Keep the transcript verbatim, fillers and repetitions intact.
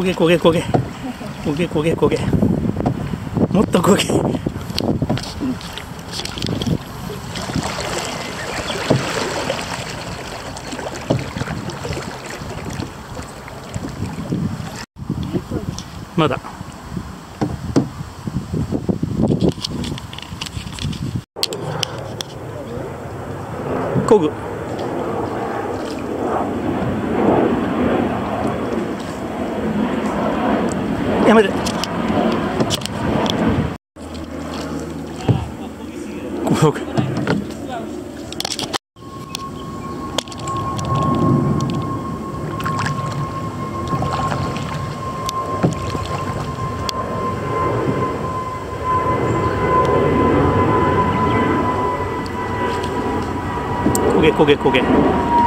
焦げ焦げ焦げ焦げ焦げ焦げ、もっと焦げ。まだこぐ。やめて。こぐ。焦げ焦げ焦げ。